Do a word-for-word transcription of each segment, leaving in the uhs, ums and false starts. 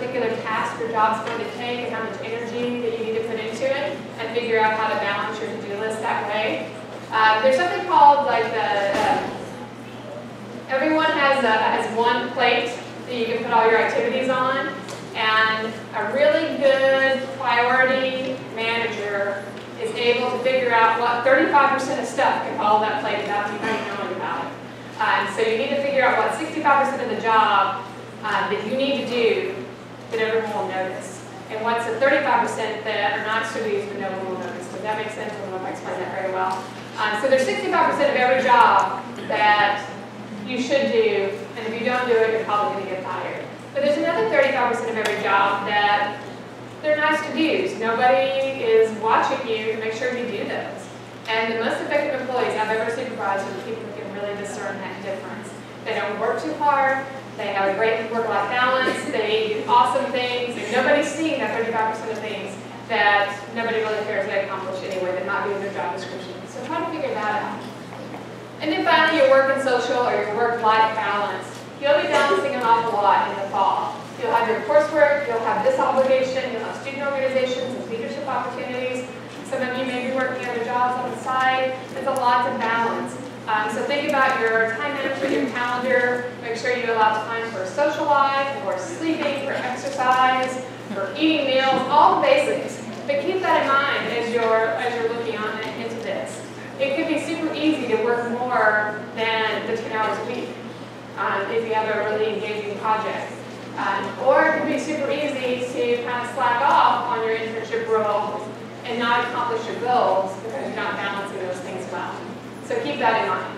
particular task your job's going to take and how much energy that you need to put into it, and figure out how to balance your to-do list that way. Uh, there's something called like the, uh, everyone has, a, has one plate that you can put all your activities on, and a really good priority manager is able to figure out what thirty-five percent of stuff can follow that plate without you even knowing about it. Uh, and so you need to figure out what sixty-five percent of the job uh, that you need to do that everyone will notice. And what's the thirty-five percent that are not to-dos but no one will notice. Does that make sense? I don't know if I explained that very well. Um, so there's sixty-five percent of every job that you should do, and if you don't do it, you're probably going to get fired. But there's another thirty-five percent of every job that they're nice to-dos. Nobody is watching you to make sure you do those. And the most effective employees I've ever supervised are the people who can really discern that difference. They don't work too hard, they have a great work-life balance, they do awesome things, and nobody's seeing that thirty-five percent of things that nobody really cares they accomplish anyway that might be in their job description. So try to figure that out. And then finally, your work and social or your work-life balance. You'll be balancing an awful lot in the fall. You'll have your coursework, you'll have this obligation, you'll have student organizations and leadership opportunities. Some of you may be working other jobs on the side. There's a lot to balance. Um, so think about your time management, your calendar. Make sure you allow time for social life, for sleeping, for exercise, for eating meals, all the basics. But keep that in mind as you're, as you're looking on into this. It could be super easy to work more than the ten hours a week um, if you have a really engaging project. Um, or it can be super easy to kind of slack off on your internship role and not accomplish your goals because you're not balancing those things well. So keep that in mind.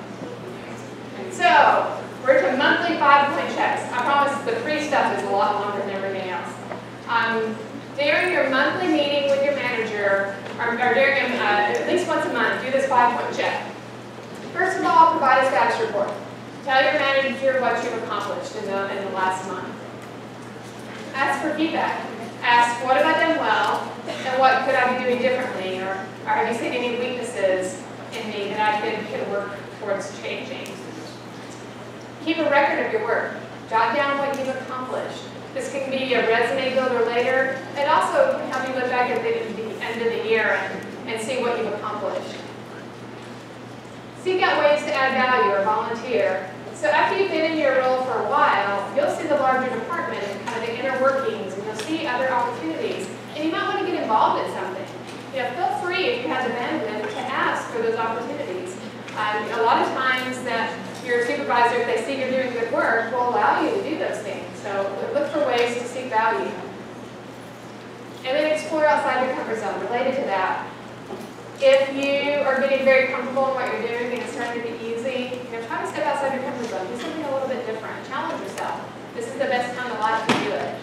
So we're to monthly five-point checks. I promise the free stuff is a lot longer than everything else. Um, during your monthly meeting with your manager, or, or during uh, at least once a month, do this five-point check. First of all, provide a status report. Tell your manager what you've accomplished in the, in the last month. Ask for feedback. Ask, what have I done well, and what could I be doing differently, or, or have you seen any weaknesses in me that I could, could work towards changing? Keep a record of your work. Jot down what you've accomplished. This can be a resume builder later. It also can help you look back at the, the end of the year and, and see what you've accomplished. Seek out ways to add value or volunteer. So after you've been in your role for a while, you'll see the larger department and kind of the inner workings, and you'll see other opportunities. And you might want to get involved in something. You know, feel free, if you have the bandwidth, to ask for those opportunities. Um, a lot of times that your supervisor, if they see you're doing good work, will allow you to do those things. So look for ways to seek value. And then explore outside your comfort zone. Related to that, if you are getting very comfortable in what you're doing and it's starting to be easy, you know, try to step outside your comfort zone. Do something a little bit different. Challenge yourself. This is the best time of life to do it.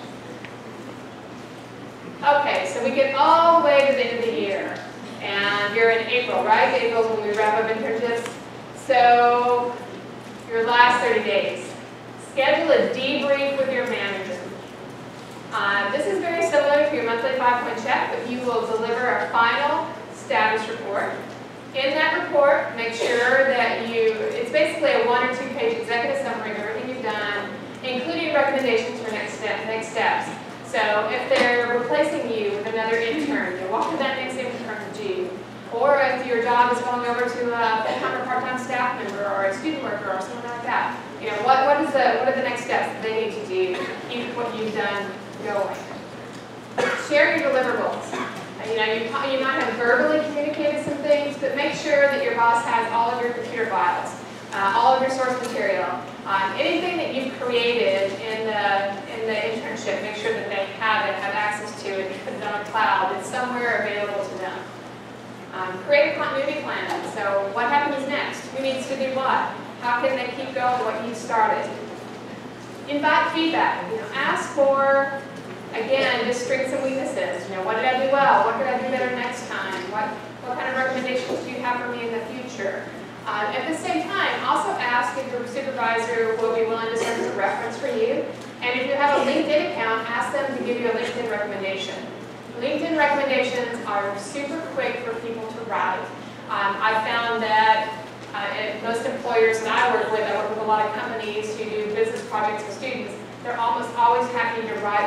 Okay, so we get all the way to the end of the year. And you're in April, right? April's when we wrap up internships. So your last thirty days. Schedule a debrief with your manager. Uh, this is very similar to your monthly five-point check, but you will deliver a final status report. In that report, make sure that you, it's basically a one or two page executive summary of everything you've done, including recommendations for next, step, next steps. So if they're replacing you with another intern, you know, what could that next intern do? Or if your job is going over to a full-time or part-time staff member or a student worker or something like that, you know, what, what, is the, what are the next steps that they need to do to keep what you've done going? Share your deliverables. You know, you, you might have verbally communicated some things, but make sure that your boss has all of your computer files, uh, all of your source material, um, anything that you've created in the, in the internship, make sure that they have it, have access to it, put it on a cloud, it's somewhere available to them. Um, create a continuity plan. So what happens next? Who needs to do what? How can they keep going what you started? Invite feedback. You know, ask for, again, just strengths and weaknesses. You know, what did I do well? What could I do better next time? What, what kind of recommendations do you have for me in the future? Uh, at the same time, also ask if your supervisor will be willing to serve as a reference for you. And if you have a LinkedIn account, ask them to give you a LinkedIn recommendation. LinkedIn recommendations are super quick for people to write. Um, I found that uh, most employers that I work with, I work with a lot of companies who do business projects with students, they're almost always happy to write one for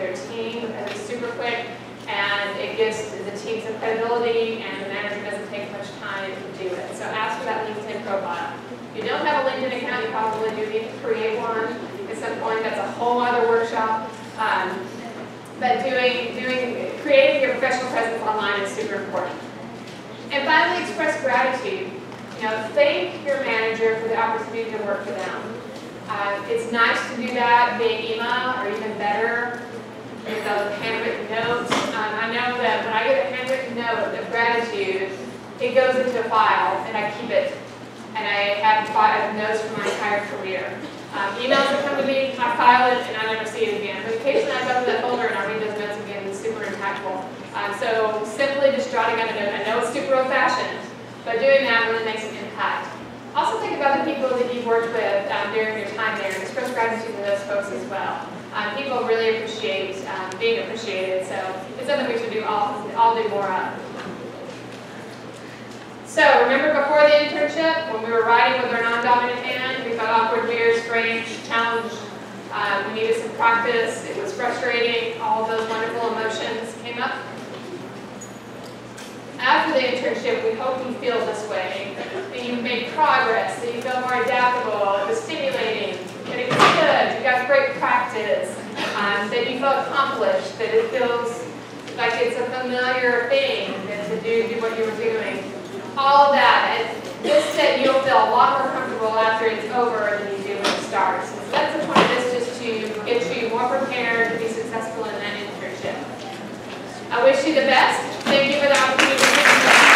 their team because it's super quick and it gives the team some credibility and the manager doesn't take much time to do it. So ask for that LinkedIn profile. If you don't have a LinkedIn account, you probably do need to create one at some point. That's a whole other workshop. Um, but doing, doing, creating your professional presence online is super important. And finally, express gratitude. You know, thank your manager for the opportunity to work for them. Uh, it's nice to do that via email, or even better, with a handwritten note. Um, I know that when I get a handwritten note of gratitude, it goes into a file, and I keep it. And I have five notes for my entire career. Um, emails that come to me, I file it, and I never see it again. But occasionally I go to that folder and I read those notes again, and it's super impactful. Um, so simply just jotting out a note. I know it's super old-fashioned, but doing that really makes an impact. Also think about the people that you've worked with um, during your time there, and express gratitude to those folks as well. Um, people really appreciate um, being appreciated, so it's something we should do all, all do more of. So remember before the internship, when we were writing with our non-dominant hand, we felt awkward, weird, strange, challenged. Um, we needed some practice. It was frustrating. All of those wonderful emotions came up. After the internship, we hope you feel this way, that you've made progress, that you feel more adaptable, it was stimulating, that it was good, you got great practice, um, that you felt accomplished, that it feels like it's a familiar thing that to do, do what you were doing. All of that, and this that you'll feel a lot more comfortable after it's over than you do when it starts. So that's the point of this, just to get you more prepared to be successful in that internship. I wish you the best. Thank you for the opportunity to speak.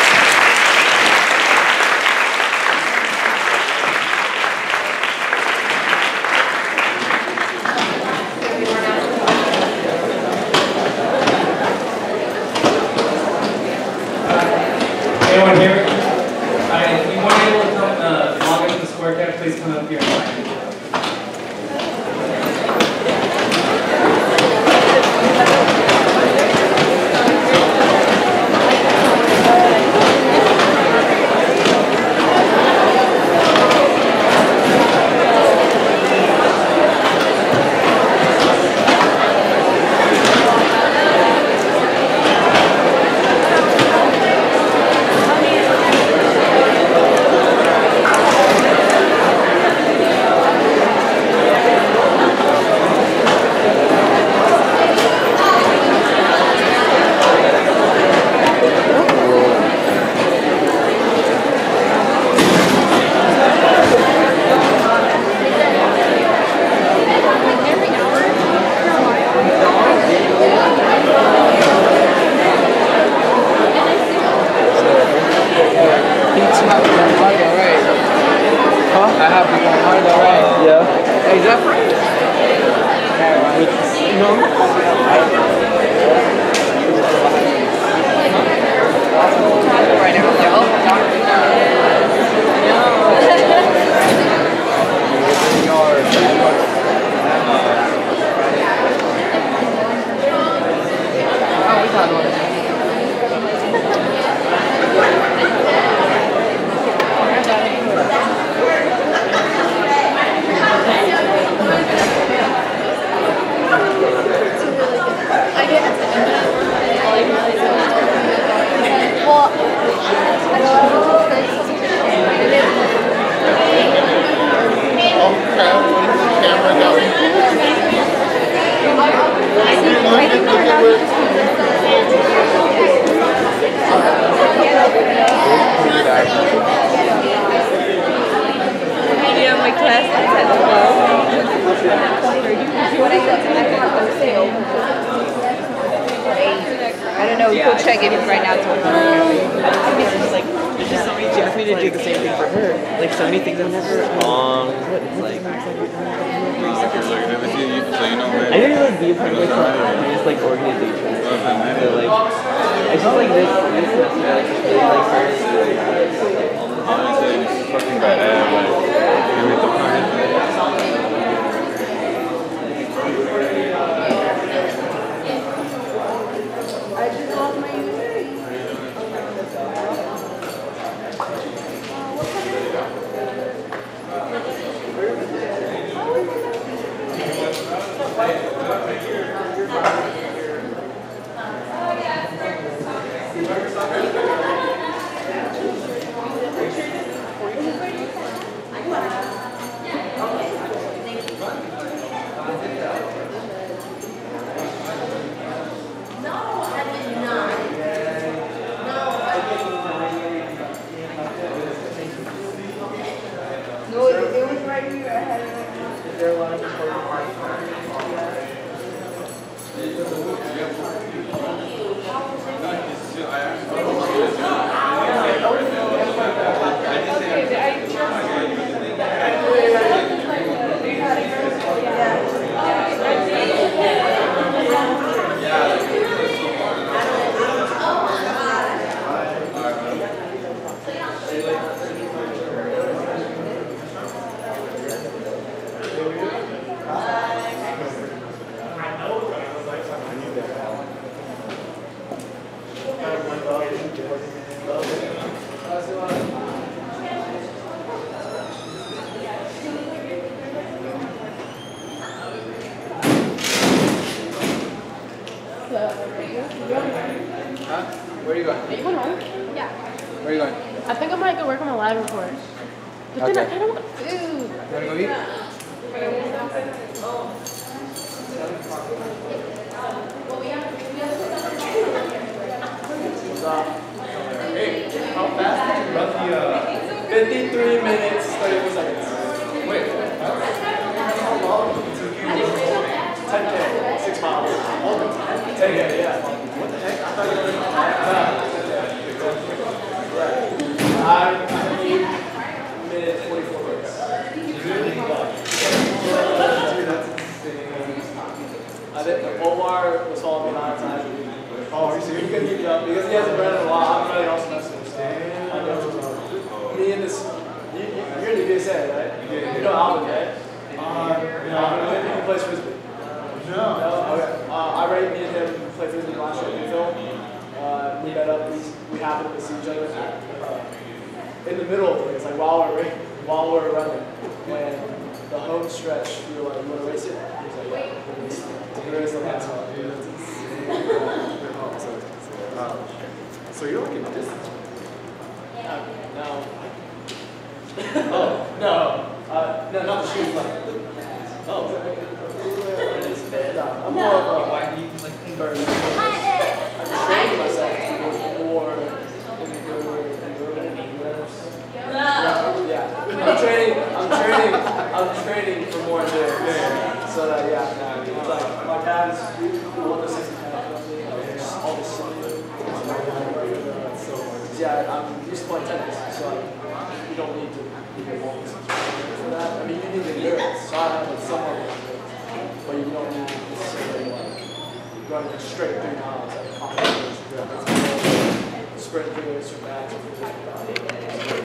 Anyone here? Alright, if you want to be able to come uh, log into the scorecard, please come up here and sign it. I don't know, yeah, we'll check it right now. It's like, there's just so many, she asked me to do the same thing for her. Like, so many things I've never, um, like, I didn't really be a part of, like, just, like, organizations. So, like, I just, like, this, this semester, like, just really, like, first. Honestly, it's fucking bad, but you read the content. I just lost my username. up? Huh? Where are you going? Are you going home? Yeah. Where are you going? I think I might go work on my lab report. But then I Okay. kind of want food. You wanna go eat? Hey, how fast did you run the, uh, fifty-three minutes, thirty-four seconds. Wait, how long did it take you? ten K, six miles. ten K, yeah. What the heck? I thought you were in I, I need minute forty-four minutes. Dude, that's insane. I think the Omar was following me nine times. Oh, are you serious? He couldn't keep up because he hasn't run in a while. I'm running all semester. Me and this, you, you, you're in the B S A, right? You know Alvin, right? Uh, Alvin, he plays frisbee. No. No? Okay. Uh, I rated me and him play frisbee last year in Phil. Uh, we met up, we, we happened to see each other at, uh, in the middle of things, like while we're, while we're running. When the home stretch, we were like, you want to race it? He was like, yeah. We raced the last one. So you're like in distance? Uh, no. oh, no. Uh, no, not the shoes, like. Oh. No, I'm more of a. Why do you like convert? I'm training myself to be more in the Yeah. I'm training, I'm training, I'm training for more endurance. So that, yeah, like, my dad's one of the sixty pounds, all this stuff. Yeah, I'm used to playing tennis, so like, you don't need to be a long distance for that. I mean, you need endurance, so I have like somewhat of endurance, but you don't need necessarily like running straight three miles at a confidence. Sprint through it, or back.